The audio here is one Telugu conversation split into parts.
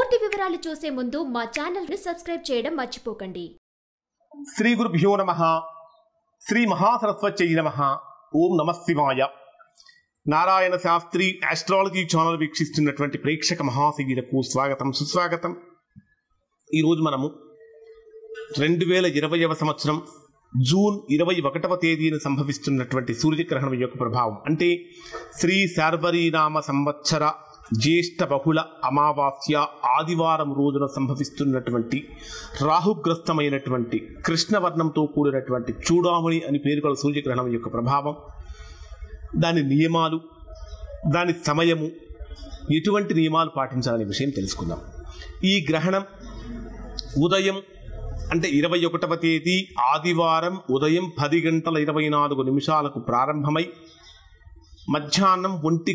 పూర్తి వివరాలు చూసే ముందు మా ఛానల్ ని సబ్స్క్రైబ్ చేయడం మర్చిపోకండి. శ్రీ గురుభ్యో నమః. శ్రీ మహాసరస్వత్యై నమః. ఓం నమః శివాయ. నారాయణ శాస్త్రి ఆస్ట్రాలజీ ఛానల్ వీక్షిస్తున్నటువంటి ప్రేక్షక మహాశయులకు స్వాగతం సుస్వాగతం. ఈరోజు మనము 2020వ సంవత్సరం జూన్ 21వ తేదీన సంభవిస్తున్నటువంటి సూర్యగ్రహణం యొక్క ప్రభావం అంటే శ్రీ శార్వరీనామ సంవత్సర జ్యేష్ఠ బహుళ అమావాస్య ఆదివారం రోజున సంభవిస్తున్నటువంటి రాహుగ్రస్తమైనటువంటి కృష్ణవర్ణంతో కూడినటువంటి చూడామణి అని పేరు గల సూర్యగ్రహణం యొక్క ప్రభావం, దాని నియమాలు, దాని సమయము, ఎటువంటి నియమాలు పాటించాలనే విషయం తెలుసుకుందాం. ఈ గ్రహణం ఉదయం అంటే 21వ తేదీ ఆదివారం ఉదయం 10:24 ప్రారంభమై మధ్యాహ్నం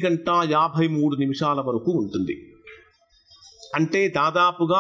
1:53 వరకు ఉంటుంది. అంటే దాదాపుగా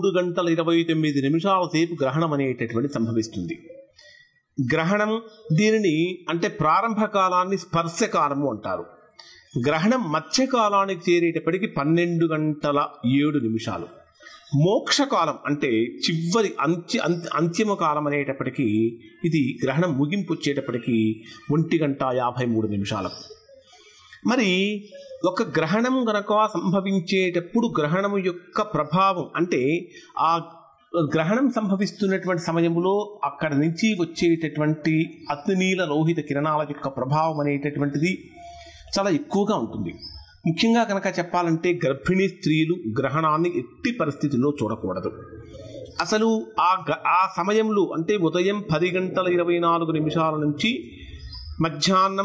3:29 సేపు గ్రహణం అనేటటువంటి సంభవిస్తుంది. గ్రహణం దీనిని అంటే ప్రారంభ కాలాన్ని స్పర్శకాలము అంటారు. గ్రహణం మధ్యకాలానికి చేరేటప్పటికి 12:07. మోక్షకాలం అంటే చివరి అంతిమ కాలం అనేటప్పటికీ ఇది గ్రహణం ముగింపు వచ్చేటప్పటికి 1:53. మరి ఒక గ్రహణం గనక సంభవించేటప్పుడు గ్రహణం యొక్క ప్రభావం అంటే ఆ గ్రహణం సంభవిస్తున్నటువంటి సమయంలో అక్కడ నుంచి వచ్చేటటువంటి అతినీల లోహిత కిరణాల యొక్క ప్రభావం అనేటటువంటిది చాలా ఎక్కువగా ఉంటుంది. ముఖ్యంగా కనుక చెప్పాలంటే గర్భిణీ స్త్రీలు గ్రహణాన్ని ఎట్టి పరిస్థితుల్లో చూడకూడదు. అసలు ఆ సమయంలో అంటే ఉదయం 10:24 నుంచి మధ్యాహ్నం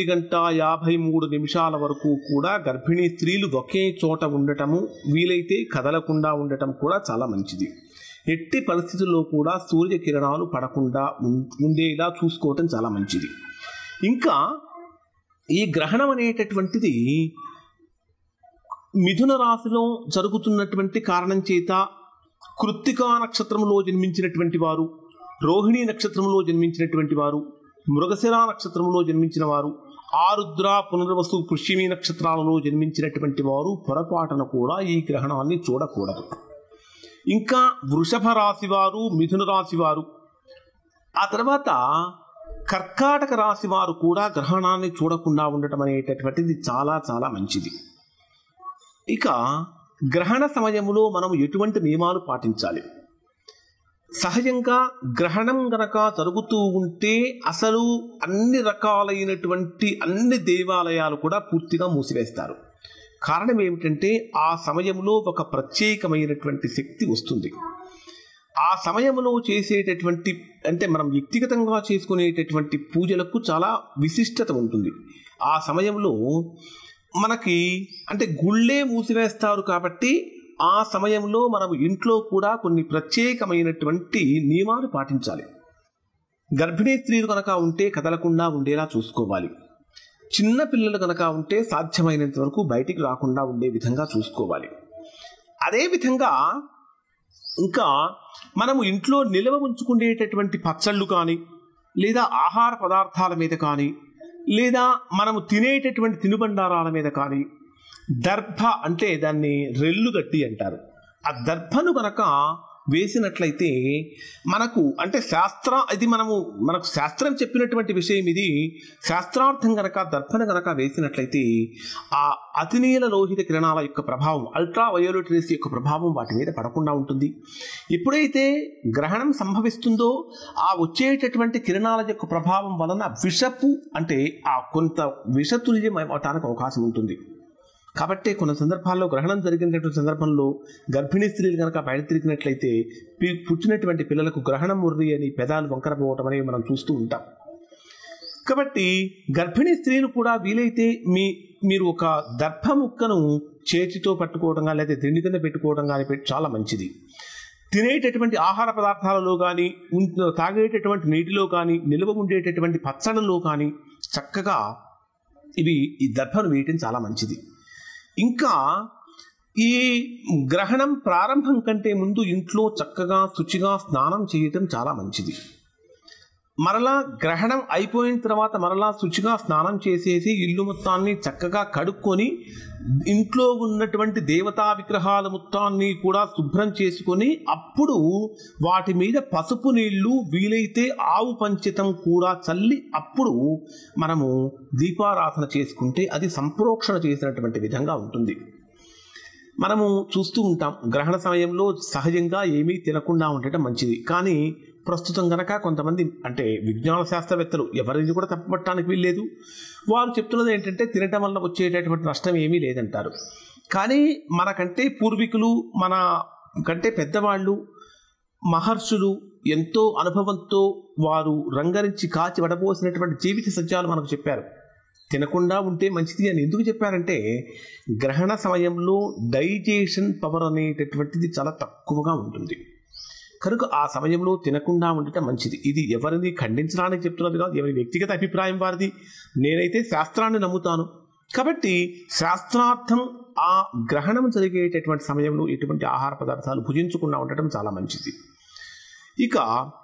1:53 వరకు కూడా గర్భిణీ స్త్రీలు ఒకే చోట ఉండటము, వీలైతే కదలకుండా ఉండటం కూడా చాలా మంచిది. ఎట్టి పరిస్థితుల్లో కూడా సూర్యకిరణాలు పడకుండా ఉండేలా చూసుకోవటం చాలా మంచిది. ఇంకా ఈ గ్రహణం అనేటటువంటిది మిథున రాశిలో జరుగుతున్నటువంటి కారణం చేత కృత్తికా నక్షత్రంలో జన్మించినటువంటి వారు, రోహిణీ నక్షత్రంలో జన్మించినటువంటి వారు, మృగశిర నక్షత్రంలో జన్మించిన వారు, ఆరుద్ర పునర్వసు పుష్యమి నక్షత్రాలలో జన్మించినటువంటి వారు పొరపాటున కూడా ఈ గ్రహణాన్ని చూడకూడదు. ఇంకా వృషభ రాశి వారు, మిథున రాశి వారు, ఆ తర్వాత కర్కాటక రాశి వారు కూడా గ్రహణాన్ని చూడకుండా ఉండటం అనేటటువంటిది చాలా చాలా మంచిది. ఇక గ్రహణ సమయంలో మనం ఎటువంటి నియమాలు పాటించాలి? సహజంగా గ్రహణం గనక జరుగుతూ ఉంటే అసలు అన్ని రకాలైనటువంటి అన్ని దేవాలయాలు కూడా పూర్తిగా మూసివేస్తారు. కారణం ఏమిటంటే ఆ సమయంలో ఒక ప్రత్యేకమైనటువంటి శక్తి వస్తుంది. ఆ సమయంలో చేసేటటువంటి అంటే మనం వ్యక్తిగతంగా చేసుకునేటటువంటి పూజలకు చాలా విశిష్టత ఉంటుంది. ఆ సమయంలో మనకి అంటే గుళ్ళే మూసివేస్తారు కాబట్టి ఆ సమయంలో మనం ఇంట్లో కూడా కొన్ని ప్రత్యేకమైనటువంటి నియమాలు పాటించాలి. గర్భిణీ స్త్రీలు కనుక ఉంటే కదలకుండా ఉండేలా చూసుకోవాలి. చిన్న పిల్లలు కనుక ఉంటే సాధ్యమైనంత వరకు బయటికి రాకుండా ఉండే విధంగా చూసుకోవాలి. అదేవిధంగా ఇంకా మనము ఇంట్లో నిల్వ ఉంచుకునేటటువంటి పచ్చళ్ళు కానీ లేదా ఆహార పదార్థాల మీద కానీ లేదా మనము తినేటటువంటి తినుబండారాల మీద కానీ దర్భ అంటే దాన్ని రెల్లుగట్టి అంటారు. ఆ దర్భను కనుక వేసినట్లయితే మనకు అంటే మనకు శాస్త్రం చెప్పినటువంటి విషయం ఇది. శాస్త్రార్థం గనక దర్భను గనక వేసినట్లయితే ఆ అతినీల లోహిత కిరణాల యొక్క ప్రభావం, అల్ట్రా వయోలెట్ రేస్ యొక్క ప్రభావం వాటి మీద పడకుండా ఉంటుంది. ఎప్పుడైతే గ్రహణం సంభవిస్తుందో ఆ వచ్చేటటువంటి కిరణాల యొక్క ప్రభావం వలన విషపు అంటే ఆ కొంత విషతుల్యం అవటానికి అవకాశం ఉంటుంది. కాబట్టి కొన్ని సందర్భాల్లో గ్రహణం జరిగినటువంటి సందర్భంలో గర్భిణీ స్త్రీలు కనుక బయట తిరిగినట్లయితే పుట్టినటువంటి పిల్లలకు గ్రహణం ముర్రి అని పెదాలు వంకరపోవటం అనేవి మనం చూస్తూ ఉంటాం. కాబట్టి గర్భిణీ స్త్రీలు కూడా వీలైతే మీరు ఒక దర్భ ముక్కను చేతితో పట్టుకోవడం కానీ లేదా తిండి కింద పెట్టుకోవడం కానీ చాలా మంచిది. తినేటటువంటి ఆహార పదార్థాలలో కానీ తాగేటటువంటి నీటిలో కానీ నిల్వ ఉండేటటువంటి పచ్చళ్ళలో కానీ చక్కగా ఈ దర్భను వేయటం చాలా మంచిది. ఇంకా ఈ గ్రహణం ప్రారంభం కంటే ముందు ఇంట్లో చక్కగా శుచిగా స్నానం చేయటం చాలా మంచిది. మరలా గ్రహణం అయిపోయిన తర్వాత మరలా శుచిగా స్నానం చేసేసి ఇల్లు మొత్తాన్ని చక్కగా కడుక్కొని ఇంట్లో ఉన్నటువంటి దేవతా విగ్రహాల మొత్తాన్ని కూడా శుభ్రం చేసుకొని అప్పుడు వాటి మీద పసుపు నీళ్లు వీలైతే ఆవు పంచితం కూడా చల్లి అప్పుడు మనము దీపారాధన చేసుకుంటే అది సంప్రోక్షణ చేసినటువంటి విధంగా ఉంటుంది. మనము చూస్తూ ఉంటాం గ్రహణ సమయంలో సహజంగా ఏమీ తినకుండా ఉండటం మంచిది. కానీ ప్రస్తుతం కనుక కొంతమంది అంటే విజ్ఞాన శాస్త్రవేత్తలు ఎవరిని కూడా తప్పుపట్టడానికి వీల్లేదు, వారు చెప్తున్నది ఏంటంటే తినటం వల్ల వచ్చేటటువంటి నష్టం ఏమీ లేదంటారు. కానీ మనకంటే పూర్వీకులు, మన కంటే పెద్దవాళ్ళు, మహర్షులు ఎంతో అనుభవంతో వారు రంగరించి కాచి వడబోసినటువంటి జీవిత సత్యాలు మనకు చెప్పారు. తినకుండా ఉంటే మంచిది అని ఎందుకు చెప్పారంటే గ్రహణ సమయంలో డైజెషన్ పవర్ అనేటటువంటిది చాలా తక్కువగా ఉంటుంది కనుక ఆ సమయంలో తినకుండా ఉండటం మంచిది. ఇది ఎవరిని ఖండించడానికి చెప్తున్నది కాదు, ఎవరి వ్యక్తిగత అభిప్రాయం వారిది. నేనైతే శాస్త్రాన్ని నమ్ముతాను కాబట్టి శాస్త్రార్థం ఆ గ్రహణం జరిగేటటువంటి సమయంలో ఎటువంటి ఆహార పదార్థాలు భుజించకుండా ఉండటం చాలా మంచిది. ఇక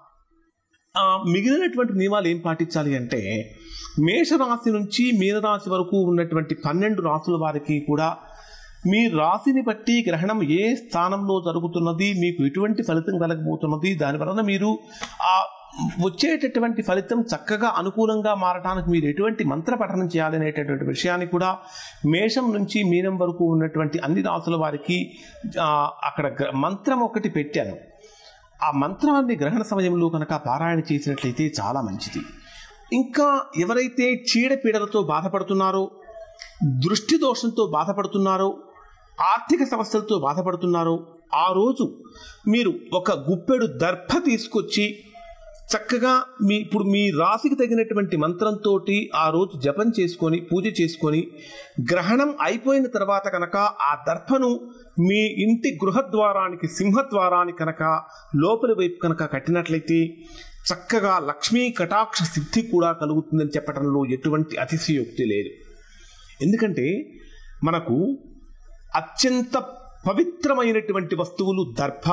మిగిలినటువంటి నియమాలు ఏం పాటించాలి అంటే మేషరాశి నుంచి మీనరాశి వరకు ఉన్నటువంటి 12 రాశుల వారికి కూడా మీ రాశిని బట్టి గ్రహణం ఏ స్థానంలో జరుగుతున్నది, మీకు ఎటువంటి ఫలితం కలగబోతున్నది, దానివలన మీరు ఆ వచ్చేటటువంటి ఫలితం చక్కగా అనుకూలంగా మారడానికి మీరు ఎటువంటి మంత్ర పఠనం చేయాలనేటటువంటి విషయాన్ని కూడా మేషం నుంచి మీనం వరకు ఉన్నటువంటి అన్ని రాశుల వారికి అక్కడ మంత్రం ఒకటి పెట్టాను. ఆ మంత్రాన్ని గ్రహణ సమయంలో కనుక పారాయణ చేసినట్లయితే చాలా మంచిది. ఇంకా ఎవరైతే చీడపీడలతో బాధపడుతున్నారో, దృష్టి దోషంతో బాధపడుతున్నారో, ఆర్థిక సమస్యలతో బాధపడుతున్నారో ఆ రోజు మీరు ఒక గుప్పెడు దర్భ తీసుకొచ్చి చక్కగా ఇప్పుడు మీ రాశికి తగినటువంటి మంత్రంతో ఆ రోజు జపం చేసుకొని పూజ చేసుకొని గ్రహణం అయిపోయిన తర్వాత కనుక ఆ దర్భను మీ ఇంటి గృహద్వారానికి సింహద్వారానికి కనుక లోపలి వైపు కనుక కట్టినట్లయితే చక్కగా లక్ష్మీ కటాక్ష సిద్ధి కూడా కలుగుతుందని చెప్పడంలో ఎటువంటి అతిశయోక్తి లేదు. ఎందుకంటే మనకు అత్యంత పవిత్రమైనటువంటి వస్తువులు దర్భ,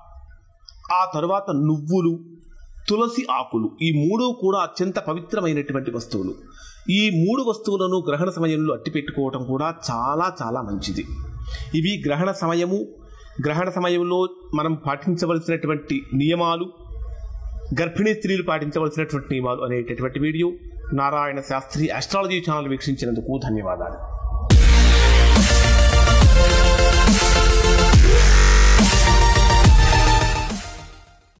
ఆ తరువాత నువ్వులు, తులసి ఆకులు, ఈ 3 కూడా అత్యంత పవిత్రమైనటువంటి వస్తువులు. ఈ 3 వస్తువులను గ్రహణ సమయంలో అట్టిపెట్టుకోవటం కూడా చాలా చాలా మంచిది. ఇవి గ్రహణ సమయంలో మనం పాటించవలసినటువంటి నియమాలు, గర్భిణీ స్త్రీలు పాటించవలసినటువంటి నియమాలు అనేటటువంటి video Narayana Shastri astrology channel వీక్షించినందుకు ధన్యవాదాలు.